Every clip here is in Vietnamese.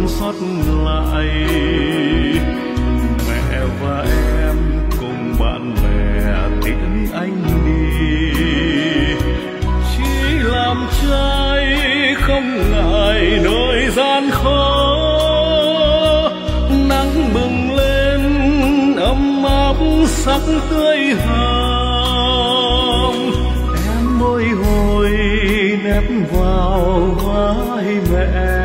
còn sót lại. Mẹ và em cùng bạn bè tiễn anh đi, chỉ làm trai không ngại nơi gian khó. Nắng bừng lên ấm áp sắc tươi hồng, em bồi hồi nép vào vai mẹ.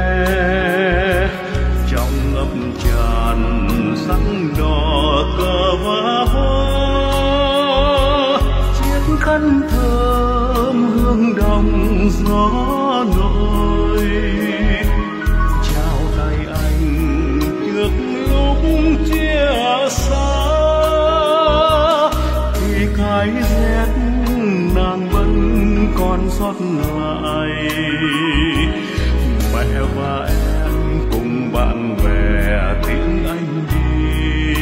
Trong ngập tràn sắc đỏ cờ và hoa, chiếc khăn thơm hương đồng gió nổi. Chào tay anh trước lúc chia xa, thì cái rét nàng vẫn còn sót lại. Mẹ và em cùng bạn bè tiễn anh đi,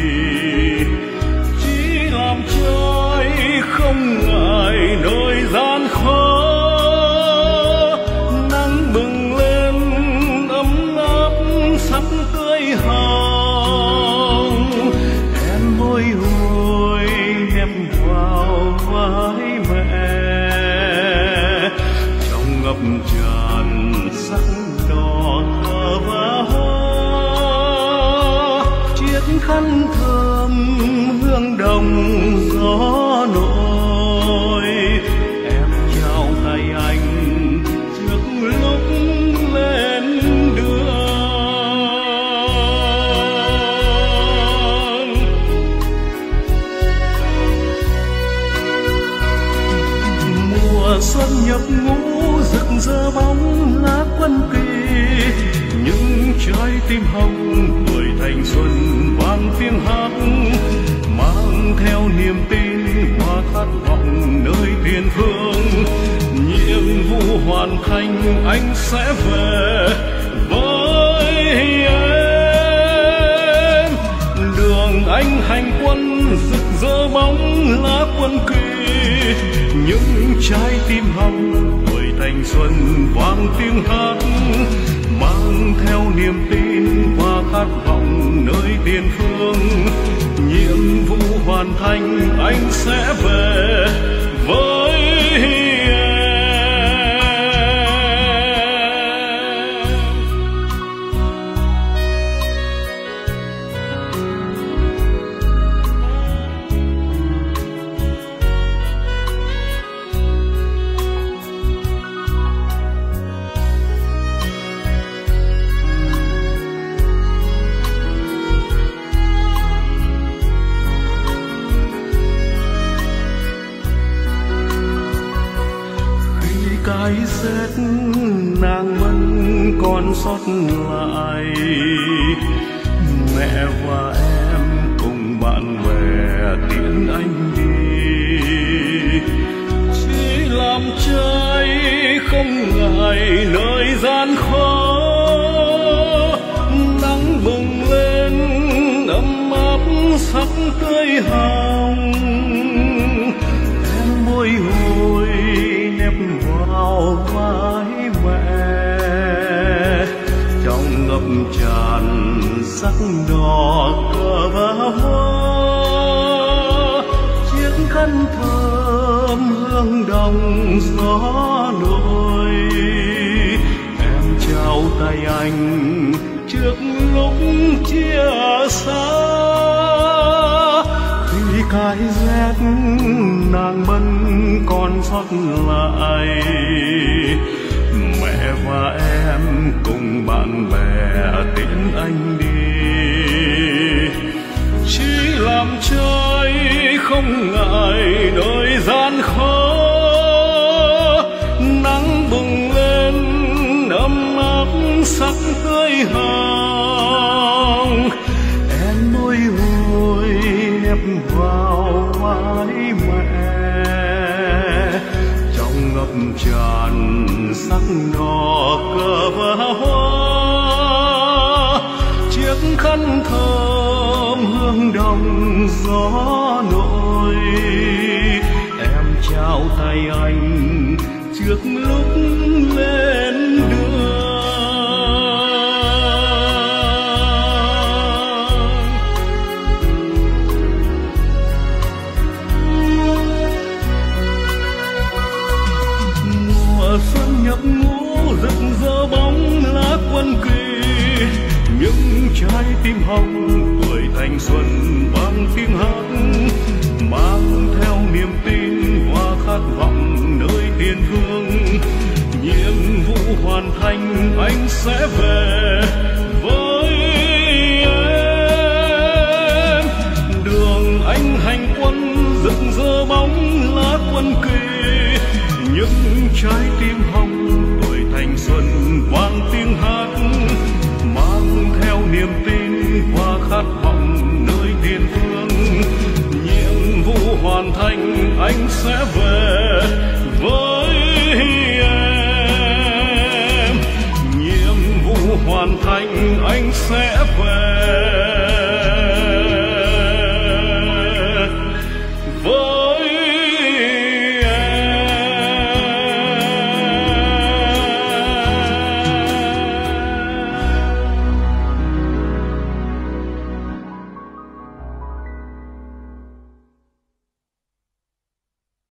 chỉ làm trai không ngại nơi gian khó. Nắng bừng lên ấm áp sắc tươi hồng, em bồi hồi nép vào vai mẹ. Trong ngập tràn sắc đỏ cờ và hoa, chiếc khăn thơm hương đồng gió nổi. Em trao tay anh trước lúc lên đường. Mùa xuân nhập ngũ rực rỡ bóng lá quân kỳ, những trái tim hồng tuổi thanh xuân vang tiếng hát, mang theo niềm tin và khát vọng nơi tiền phương. Nhiệm vụ hoàn thành anh sẽ về với em. Đường anh hành quân rực rỡ bóng lá quân kỳ, những trái tim hồng tuổi thanh xuân vang tiếng hát, mang theo niềm tin và khát vọng nơi tiền phương. Nhiệm vụ hoàn thành anh sẽ về với em. Cái rét nàng vẫn còn sót lại. Mẹ và em cùng bạn bè tiễn anh đi, chỉ làm trai không ngại nơi gian khó. Nắng bừng lên ấm áp sắc tươi hồng, em bồi hồi nép vào vai mẹ. Trong ngập tràn sắc đỏ cờ và hoa, chiếc khăn thơm hương đồng gió nổi. Em trao tay anh trước lúc chia xa, khi cái rét nàng vẫn còn sót lại. Mẹ và em cùng bạn bè tiễn anh đi, chỉ làm trai không ngại nơi gian khó. Nắng bừng lên ấm áp sắc tươi hồng, em bồi hồi nép vào vai mẹ. Trong ngập tràn sắc đỏ cờ và hoa, chiếc khăn thơm hương đồng gió nổi. Em trao tay anh trước lúc lên đường. trái tim hồng tuổi thanh xuân vang tiếng hát, mang theo niềm tin và khát vọng nơi tiền phương. Nhiệm vụ hoàn thành anh sẽ về với em. Đường anh hành quân rực rỡ bóng lá quân kỳ, những trái tim hồng tuổi thanh xuân vang tiếng hát, mang theo niềm tin và khát vọng nơi tiền phương. Nhiệm vụ hoàn thành anh sẽ về với em. Nhiệm vụ hoàn thành anh sẽ về